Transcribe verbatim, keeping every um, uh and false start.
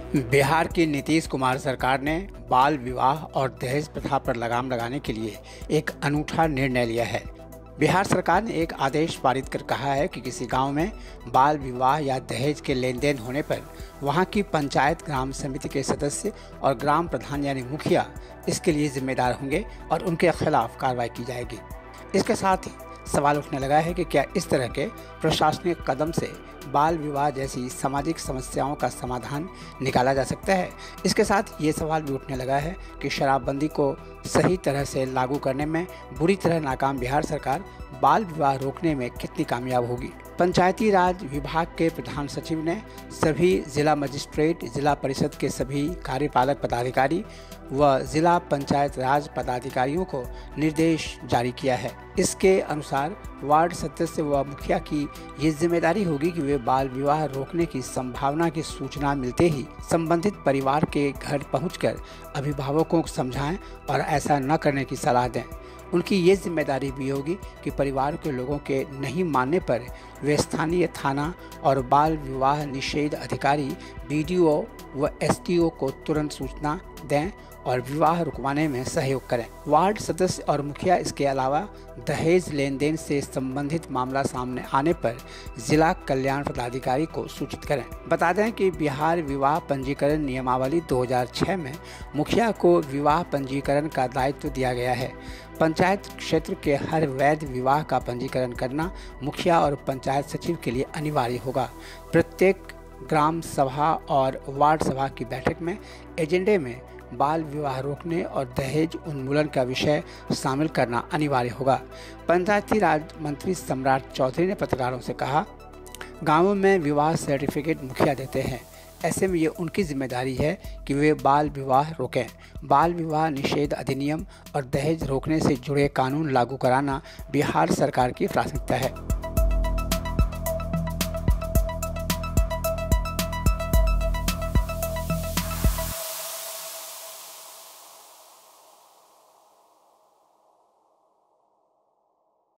बिहार की नीतीश कुमार सरकार ने बाल विवाह और दहेज प्रथा पर लगाम लगाने के लिए एक अनूठा निर्णय लिया है। बिहार सरकार ने एक आदेश पारित कर कहा है कि किसी गांव में बाल विवाह या दहेज के लेन देन होने पर वहां की पंचायत, ग्राम समिति के सदस्य और ग्राम प्रधान यानी मुखिया इसके लिए जिम्मेदार होंगे और उनके खिलाफ कार्रवाई की जाएगी। इसके साथ ही सवाल उठने लगा है कि क्या इस तरह के प्रशासनिक कदम से बाल विवाह जैसी सामाजिक समस्याओं का समाधान निकाला जा सकता है। इसके साथ ये सवाल भी उठने लगा है कि शराबबंदी को सही तरह से लागू करने में बुरी तरह नाकाम बिहार सरकार बाल विवाह रोकने में कितनी कामयाब होगी। पंचायती राज विभाग के प्रधान सचिव ने सभी जिला मजिस्ट्रेट, जिला परिषद के सभी कार्यपालक पदाधिकारी व जिला पंचायत राज पदाधिकारियों को निर्देश जारी किया है। इसके अनुसार वार्ड सदस्य व मुखिया की ये जिम्मेदारी होगी कि वे बाल विवाह रोकने की संभावना की सूचना मिलते ही संबंधित परिवार के घर पहुंचकर अभिभावकों को समझाएं और ऐसा न करने की सलाह दें। उनकी ये जिम्मेदारी भी होगी कि परिवार के लोगों के नहीं मानने पर वे स्थानीय थाना और बाल विवाह निषेध अधिकारी, बी डी ओ व एस डी ओ को तुरंत सूचना दें और विवाह रुकवाने में सहयोग करें। वार्ड सदस्य और मुखिया इसके अलावा दहेज लेन देन से संबंधित मामला सामने आने पर जिला कल्याण पदाधिकारी को सूचित करें। बता दें कि बिहार विवाह पंजीकरण नियमावली दो हज़ार छह में मुखिया को विवाह पंजीकरण का दायित्व दिया गया है। पंचायत क्षेत्र के हर वैध विवाह का पंजीकरण करना मुखिया और पंचायत सचिव के लिए अनिवार्य होगा। प्रत्येक ग्राम सभा और वार्ड सभा की बैठक में एजेंडे में बाल विवाह रोकने और दहेज उन्मूलन का विषय शामिल करना अनिवार्य होगा। पंचायती राज मंत्री सम्राट चौधरी ने पत्रकारों से कहा, गांवों में विवाह सर्टिफिकेट मुखिया देते हैं, ऐसे में ये उनकी जिम्मेदारी है कि वे बाल विवाह रोकें। बाल विवाह निषेध अधिनियम और दहेज रोकने से जुड़े कानून लागू कराना बिहार सरकार की प्राथमिकता है।